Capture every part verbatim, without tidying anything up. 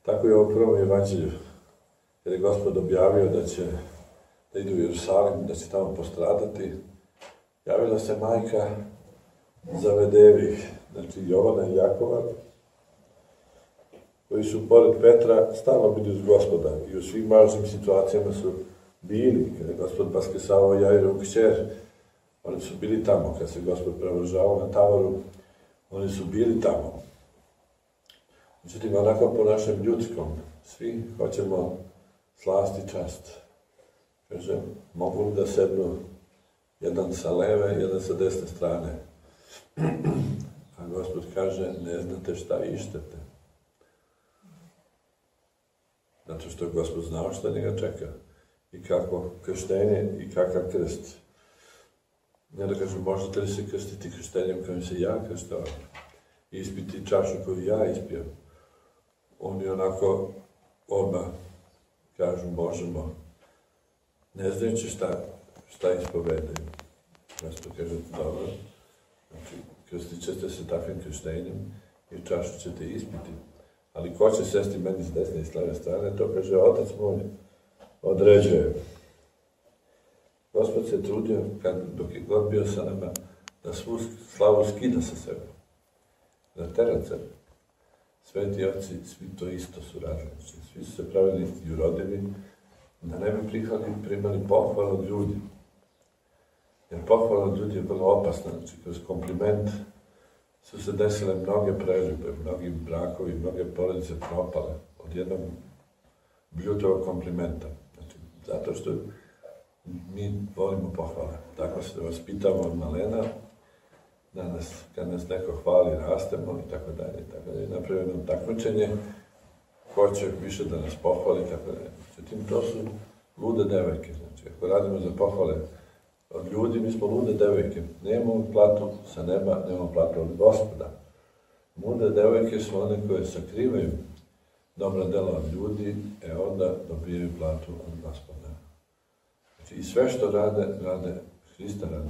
Tako je ovo prvom evanđelju, jer je Gospod objavio da će da idu u Jerusalim, da će tamo postradati, javila se majka Zavedevih, znači Jovana i Jakova, koji su pored Petra stalno bili uz Gospoda i u svim važnim situacijama su bili. Kada je Gospod vaskrsavao Jairovu kćer, oni su bili tamo. Kad se Gospod preobražavao na tavoru, oni su bili tamo. Međutim, onako po našem ljudskom, svi hoćemo slast i čast. Kaže, mogu li da sednu jedan sa leve, jedan sa desne strane? A Gospod kaže, ne znate šta ištete. Zato što je Gospod znao šta njega čeka. I kako krštenje i kakav krst. Ne da kažem, možete li se krstiti krštenjem kojim se ja krštao? I ispiti čašu koju ja ispio. Oni onako oba kažu, možemo. Ne znajući šta, šta ispovedaju. Gospod kaže, dobro. Znači, krstit ćete se takvim krštenjem i čašu ćete ispiti. Ali ko će sesti meni s desne i s leve strane, to kaže Otac moj određuje. Gospod se trudio, kad, dok je God bio sa nama, da svu slavu skida sa sebe. Da tera sebe. Sveti oci, svi to isto su radili. Svi su se pravili jurodivi, da ne bi prihali, primali pohvalu od ljudi. Jer pohvala od ljudi je vrlo opasna. Znači, kroz kompliment su se desile mnoge preljube, mnogi brakovi, mnoge porodice propale od jednog bljutog komplimenta. Znači, zato što mi volimo pohvale. Tako se vas pitamo od malena, da nas, kad nas neko hvali, rastemo i tako dalje. I tako dalje. Napravimo jedno takmičenje, ko će više da nas pohvali, tako dalje. Međutim, to su lude devojke. Znači, ako radimo za pohvale od ljudi, mi smo lude devojke. Nemamo platu sa neba, nemamo platu od Gospoda. Lude devojke su one koje sakrivaju dobra dela od ljudi, e onda dobijaju platu od Gospoda. Znači, i sve što rade, rade Hrista radi.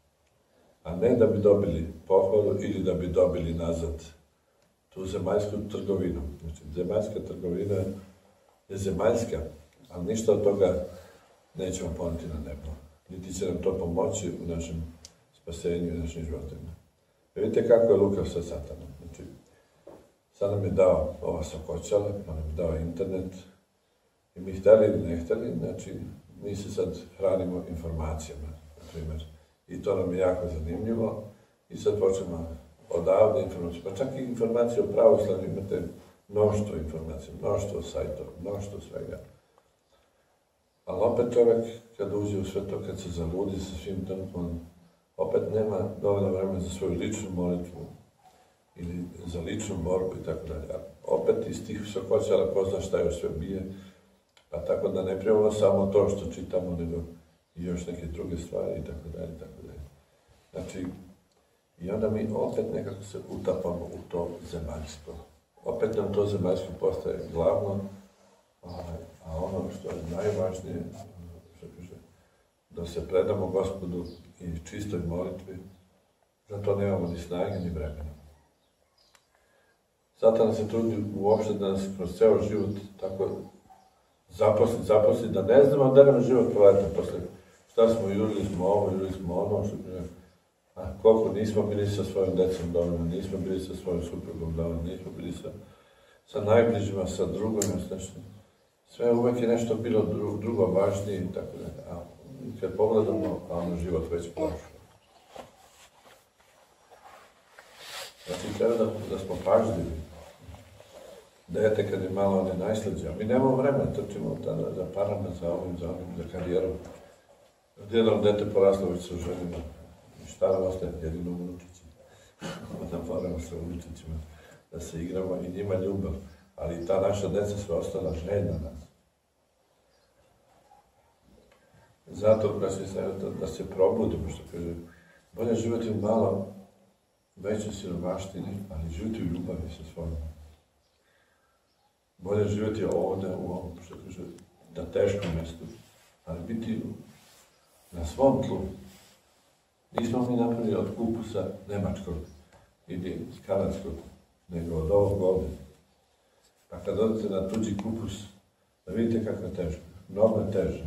A ne da bi dobili pohvalu ili da bi dobili nazad tu zemaljsku trgovinu. Znači, zemaljska trgovina je zemaljska, ali ništa od toga nećemo poneti na nebo. Niti će nam to pomoći u našem spasenju i našim životima. Vidite kako je lukav sa Satanom. Znači, sad nam je dao ova sokoćala, pa nam je dao internet. I mi hteli ili ne hteli, znači, mi se sad hranimo informacijama, na primjer. I to nam je jako zanimljivo. I sad počnemo odavde informacije, pa čak i informacije o pravoslavlju, imate mnoštvo informacija, mnoštvo sajtova, mnoštvo svega. Ali opet čovjek, kad uđe u sve to, kad se zaludi sa svim tom, on opet nema dovoljno vremena za svoju ličnu molitvu ili za ličnu borbu i tako dalje. Opet iz tih sokoćala ko zna šta još sve bije, pa tako da ne primamo samo to što čitamo, nego i još neke druge stvari i tako dalje, i tako dalje. Znači, i onda mi opet nekako se utapamo u to zemaljsko. Opet nam to zemaljsko postaje glavno, a ono što je najvažnije, što kaže, da se predamo Gospodu i čistoj molitvi, za to nemamo ni snage, ni vremena. Satan se trudi uopšte da nas kroz ceo život tako zaposli, zaposli, da ne znamo da nam život proleta posle. Šta smo, jurili smo ovo, jurili smo ono, što kaže, a koliko nismo bili sa svojom decom dovoljno, nismo bili sa svojom suprugom dovoljno, nismo bili sa, sa najbližima, sa drugima, s nešto. Sve uvek je nešto bilo drugo, drugo važnije i tako da. A kad pogledamo, a ono život već prošlo. Znači, treba da, da smo pažljivi. Dete kad je malo one najslađe, a mi nemamo vremena, trčimo tada za parama, za ovim, za ovim, za karijerom. Jednom dete poraslo već sa ženima. I šta nam ostaje? Jedino unučići. Da moramo sa unučićima da se igramo i njima ljubav. Ali ta naša deca su ostala željna nas. Zato, braći i sestre, da se probudimo, što kaže, bolje živjeti u malo većoj siromaštini, ali živjeti u ljubavi sa svojom. Bolje živjeti ovdje, u ovom, što kaže, na teškom mjestu, ali biti na svom tlu. Nismo mi napravili od kupusa nemačkog ili kanadskog, nego od ovog ovdje. Pa kad odete na tuđi kupus, da vidite kako je teško. Mnogo je teže.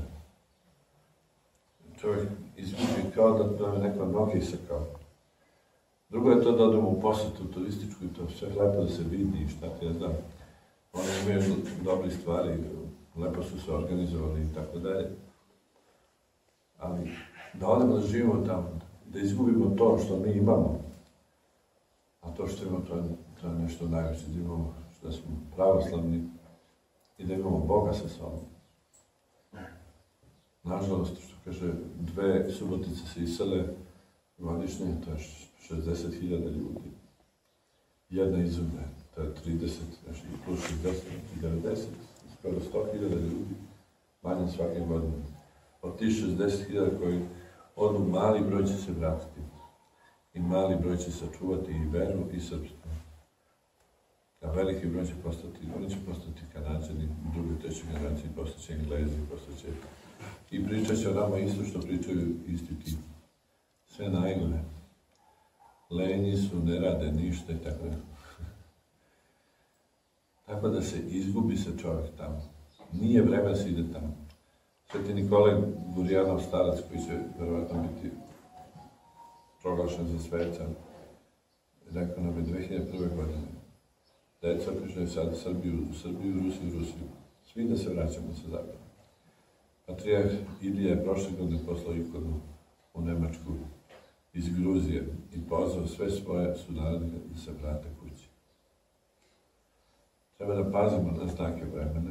Čovjek izgubi kao da je neko noge isekao. Drugo je to da odemo u posjetu turističku i to sve lepo da se vidi i šta ti ja znam. Oni imaju dobre stvari, lepo su se organizovali i tako dalje. Ali da odemo da živimo tamo, da izgubimo to što mi imamo, a to što imamo to je, to je nešto najveće, da imamo što smo pravoslavni i da imamo Boga sa sobom. Nažalost, što kaže, dve Subotice se isele godišnje, to je šezdeset hiljada ljudi. Jedna izumre, to je trideset, znači plus šezdeset i devedeset, skoro sto hiljada ljudi, manje svake godine. Od tih šezdeset hiljada koji odu, mali broj će se vratiti. I mali broj će sačuvati i veru i srpstvo. A veliki broj će postati, oni će postati Kanađani, drugi, treći generacije, postaće Englezi, postaće... I pričat će o nama isto što pričaju isti ti. Sve najgore. Lenji su, ne rade ništa i tako da. Tako da se izgubi se čovjek tamo. Nije vreme da se ide tamo. Sveti Nikolaj Gurijanov starac, koji će verovatno biti proglašen za sveca, rekao nam je dve hiljade prve godine. Deca piše sad Srbiju, Srbiju, Rusiju, Rusiju. Svi da se vraćamo sa zapada. Patrijarh Ilija je prošle godine poslao ikonu u Nemačku iz Gruzije i pozvao sve svoje sunarodnike da se vrate kući. Treba da pazimo na znake vremena.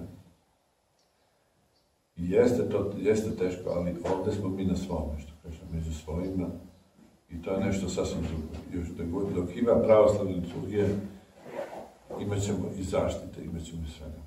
I jeste to, jeste teško, ali ovdje smo mi na svome, što kažem, među svojima. I to je nešto sasvim drugo. Još dok, dok ima pravoslavne liturgije, imat ćemo i zaštite, imat ćemo i svega.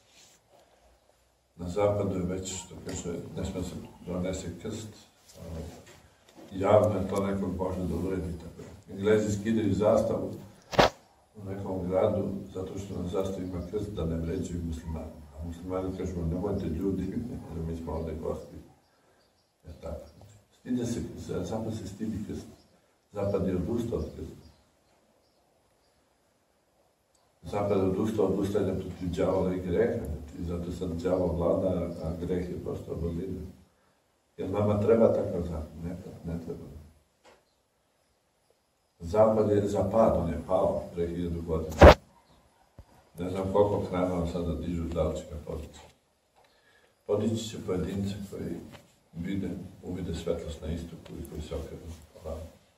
Na zapadu je već, što kaže, ne smije se donese krst, javno je to nekog može da uredi. Englezi skidaju zastavu u nekom gradu, zato što na zastavu ima krst da ne vređaju muslimani. A muslimani kažu, nemojte ljudi, jer mi smo ovdje gosti. Je tako. Stide se, zapad se stidi krst. Zapad je odustao od krsta. Zapad je odustao od ustajanja protiv đavola i greha. I zato sad đavo vlada, a greh je postao bolina. Jer nama treba takav zapad? Ne, ne treba. Zapad je zapad, on je pao pre hiljadu godina. Ne znam koliko hramava sada dižu, da li će ga podići. Podići će pojedince koji vide, uvide svetlost na istoku i koji se okrenu. Hvala.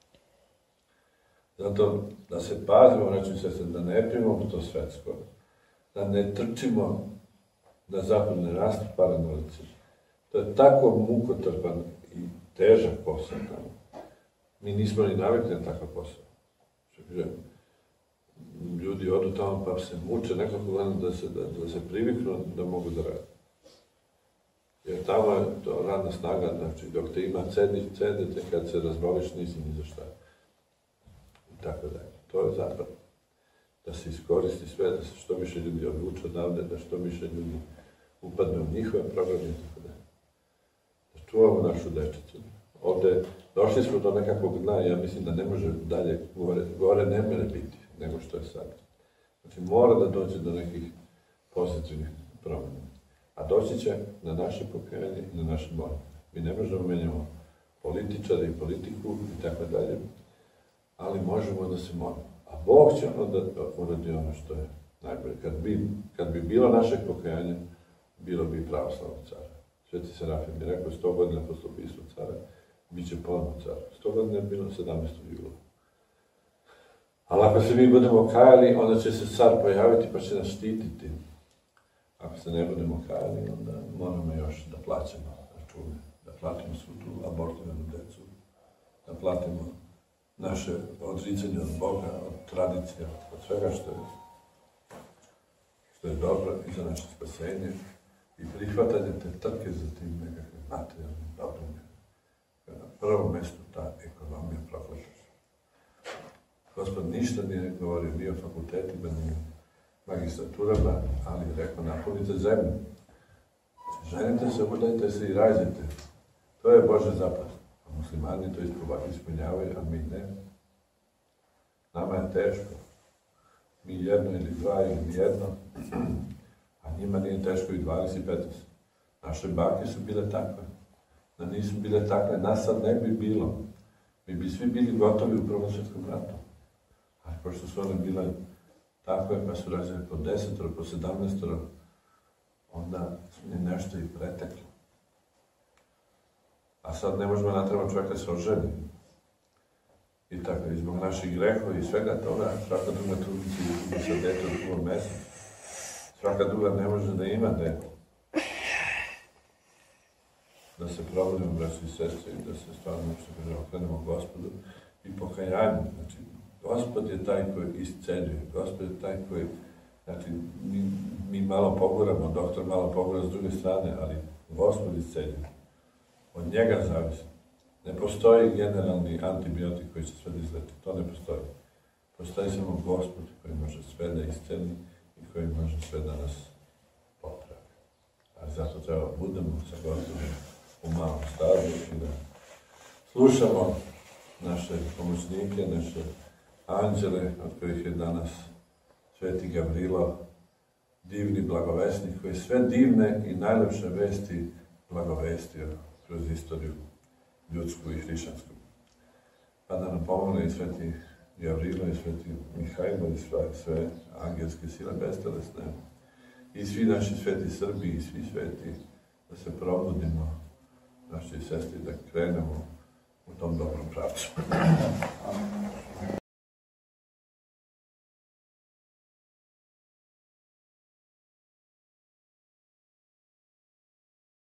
Zato da se pazimo, reći se, da ne primamo to svetsko, da ne trčimo da zapad ne rastu paranolice. To je tako mukotrpan i težak posao tamo. Mi nismo ni navikli na takav posao. Ljudi odu tamo pa se muče nekoliko godina da se, da, da se priviknu da mogu da rade. Jer tamo je to radna snaga, znači dok te ima cedi, cedete, kad se razboliš nisi ni za šta. I tako dalje. To je zapad. Da se iskoristi sve, da se što više ljudi odvuče odavde, da što više ljudi upadne u njihove programe i tako dalje. Da čuvamo našu dečicu. Ovde došli smo do nekakvog dna, ja mislim da ne može dalje gore, gore ne mere biti nego što je sad. Znači mora da dođe do nekih pozitivnih promjena. A doći će na naše pokajanje i na naše molitve. Mi ne možemo menjamo političare i politiku i tako dalje, ali možemo da se molimo. A Bog će ono da uradi ono što je najbolje. Kad bi, kad bi bilo našeg pokajanja, bilo bi pravoslavnog cara. Sveti Serafim bi rekao, sto godina posle ubistva cara, bit će ponovno car. Sto godina je bilo sedamnaestog jula. Ali ako se mi budemo kajali, onda će se car pojaviti pa će nas štititi. Ako se ne budemo kajali, onda moramo još da plaćamo račune, da platimo svu tu abortiranu decu, da platimo naše odricanje od Boga, od tradicija, od svega što je, što je dobro i za naše spasenje i prihvatanje te trke za tim nekakvim materijalnim dobrima. Na prvom mjestu ta ekonomija proklaša. Gospod ništa nije govorio ni o fakultetima, ni o magistraturama, ali je rekao, napunite zemlju. Ženite se, udajte se i rađajte. To je Božja zapovest. A muslimani to ispunjavaju, a mi ne. Nama je teško. mi jedno ili dva ili nijedno, a njima nije teško i dvanaest i petnaest. Naše bake su bile takve. Da nisu bile takve, nas sad ne bi bilo. Mi bi svi bili gotovi u Prvom svjetskom ratu. Ali pošto su one bile takve, pa su rađene po desetoro, po sedamnaestoro, onda su mi nešto i preteklo. A sad ne možemo natrema čovjeka se oženi. I tako, i zbog naših grehova i svega toga, svaka druga trudnica izgubi sa dete u drugom mesecu. Svaka druga ne može da ima dete. Da se probudimo, braći i sestre, i da se stvarno što okrenemo Gospodu i pokajanju. Znači, Gospod je taj koji isceljuje, Gospod je taj koji, znači, mi, mi malo poguramo, doktor malo pogura s druge strane, ali Gospod isceljuje. Od njega zavisi. Ne postoji generalni antibiotik koji će sve da izleti. To ne postoji. Postoji samo Gospod koji može sve da isceli i koji može sve da nas popravi. A zato treba budemo sa Gospodom u malom stadu i da slušamo naše pomoćnike, naše anđele, od kojih je danas Sveti Gavrilo, divni blagovesnik, koji sve divne i najlepše vesti blagovestio kroz istoriju ljudsku i hrišćansku. Pa da nam pomogne i Sveti Gavrilo i Sveti Mihajlo i sve, sve angelske sile bestelesne i svi naši sveti Srbi i svi sveti, da se probudimo, naši sestri, da krenemo u tom dobrom pravcu.